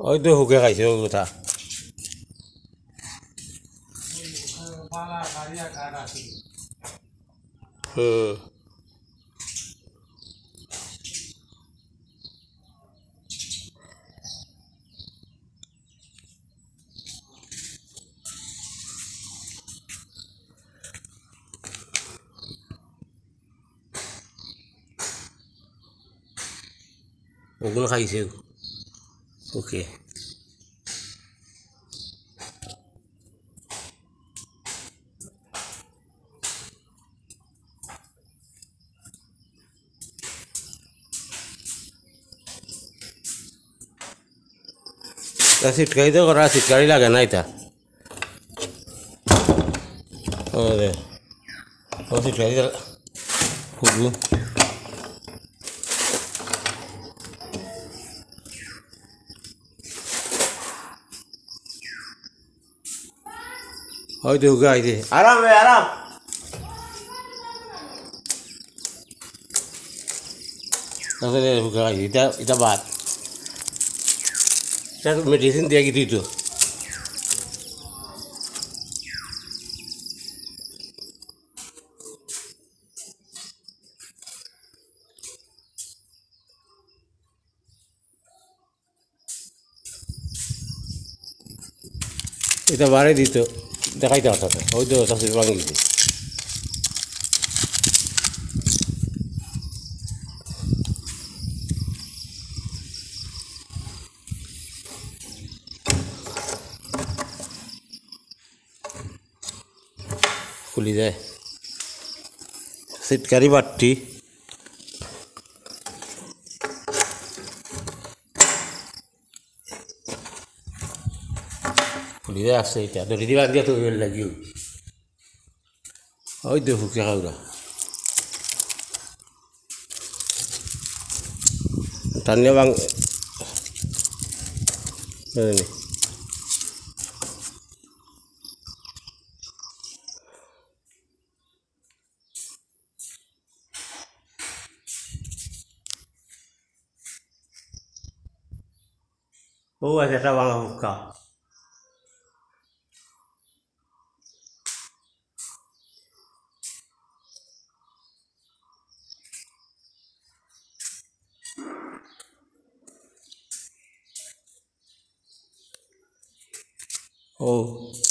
ওই তো হুকে খাইছে ওই কথা ওগুলো খাইছে ওকে সিটকারি তো করা সিটকারি লাগে না এটা ও দে ও সিটকারি খুবু ওই তো হুকে খাইছে আরাম রে আরাম তাহলে হুকে খাইছে এটা এটা বাদ এটা মেডিসিন দিয়ে কি দিত এটা বাড়ি দিত দেখাইতে পারত ওই তো শাশুড়ি ভাঙি দিতে খুলি যায় সিটকারি বাটটি খুলি যায় আসছে এটা ধরি দিবা দিয়া তো লাগিও ওই তো হুকে খাওয়া টানিয়ে বাং ও আছে এটা বাংলা হুক্কা ও